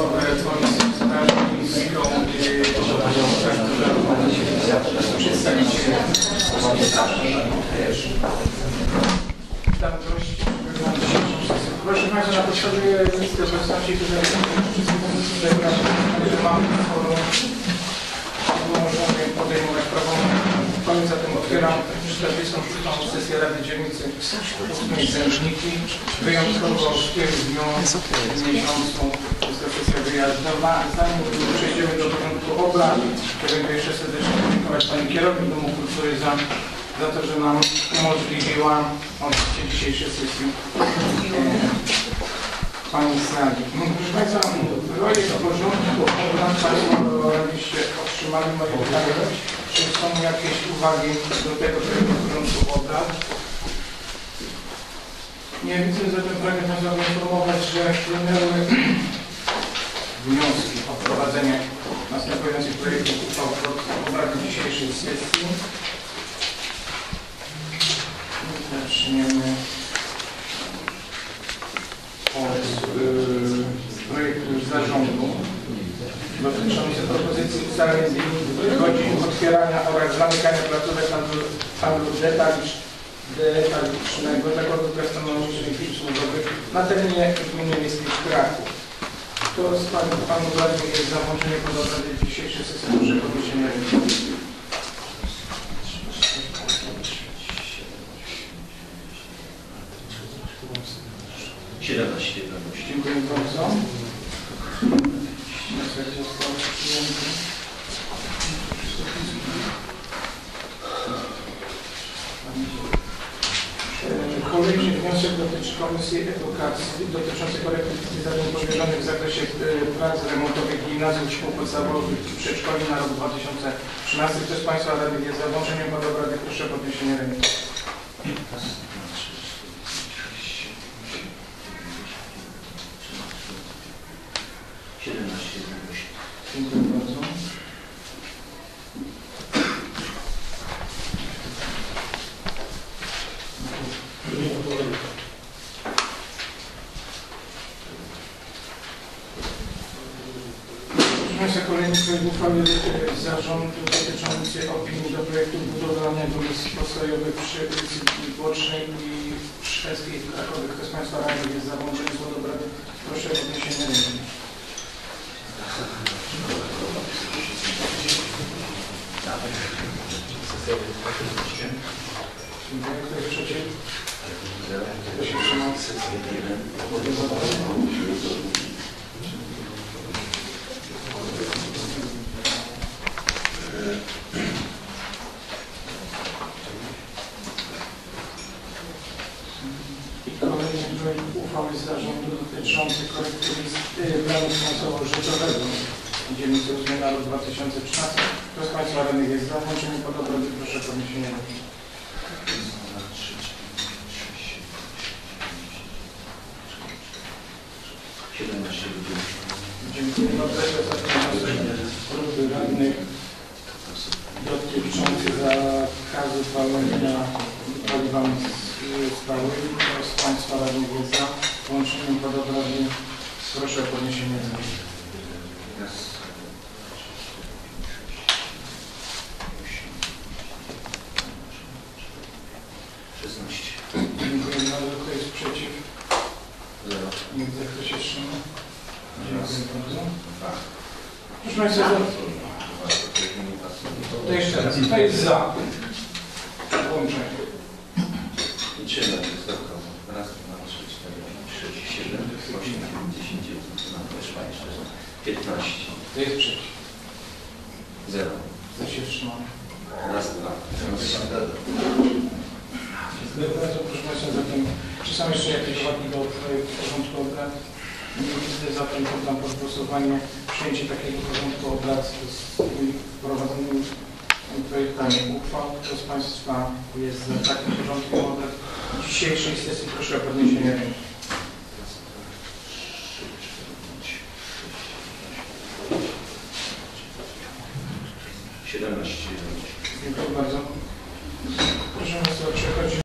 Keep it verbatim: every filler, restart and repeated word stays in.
Finansowe Komisji Spraw Miejskiego przedstawiciel Witam gości. Proszę Państwa, na podstawie listy obecności, które mamy forum, możemy podejmować prawą. Zatem otwieram czterdziestą szóstą sesję Rady Dzielnicy Sężniki. Wyjątkowo w tym dniu miesiącu jest to sesja wyjazdowa. Zanim przejdziemy do porządku obrad, chciałbym jeszcze serdecznie podziękować Pani Kierownik Domu Kultury za, za to, że nam umożliwiła odbycie dzisiejszej sesji Pani Sali. Proszę Państwa, projekt porządku obrad Państwo otrzymali moje pytanie. Czy są jakieś uwagi do tego projektu porządku obrad? Nie widzę, zatem pragnę Państwa poinformować, że wpłynęły wnioski o wprowadzenie następujących projektów uchwał w obrady dzisiejszej sesji. Zaczniemy od yy, projektu zarządu dotyczący propozycji ustalenia godzin otwierania oraz zamykania placówek handlu detalicznego zakładów gastronomicznych i usługowych na terenie gminy miejskiej Kraków. Kto z Panów Panów Radnych jest za włączenie pod obrady dzisiejszej sesji? Proszę o podniesienie ręki. siedemnaście. Dziękuję bardzo. Kolejny wniosek dotyczy Komisji Edukacji dotyczący korekty zadań powierzonych w zakresie prac remontowych gimnazjów, szkół podstawowych i przedszkoli na rok dwa tysiące trzynasty. Kto z Państwa radnych jest za włączeniem pod obrady? Proszę o podniesienie ręki. siedemnaście. Dziękuję bardzo. Proszę kolejny projekt uchwały zarządu dotyczący opinii do projektu budowlanego misji postojowych przy ulicy Bocznej i Szwedzkiej w Krakowie. Kto z Państwa radnych jest za włączeniem pod obrady? Proszę o podniesienie ręki. Dziękuję. Kto jest przeciw? Kto się wstrzymał? Kolejny projekt uchwały z zarządu dotyczący korekty planu finansowo-rzeczowego dzielnicy ósmej na rok dwa tysiące trzynasty. Kto z Państwa radnych jest za włączeniem pod obrady? Proszę o podniesienie ręki. siedemnaście. Dziękuję bardzo za grupy radnych dotyczący zakazu palenia paliwami stałymi. Kto z Państwa radnych jest za włączeniem pod obrady? Proszę o podniesienie ręki. szesnaście. Dziękuję bardzo. Kto jest przeciw? zero. Nie widzę, kto się wstrzymał. Dziękuję bardzo. Proszę Państwa, to jeszcze raz. Kto jest za włączenie? Liczymy wysoką. Raz, dwa, trzy, cztery, pięć, sześć, siedem, osiem, dziewięć, dziesięć, piętnaście. Kto jest przeciw? zero. Kto się wstrzymał? Raz, dwa. Dziękuję bardzo. Proszę Państwa, zatem czy są jeszcze jakieś uwagi do projektu porządku obrad? Nie widzę, zatem poddam pod głosowanie przyjęcie takiego porządku obrad z wprowadzonymi projektami uchwał. Kto z Państwa jest za takim porządkiem obrad dzisiejszej sesji? Proszę o podniesienie ręki.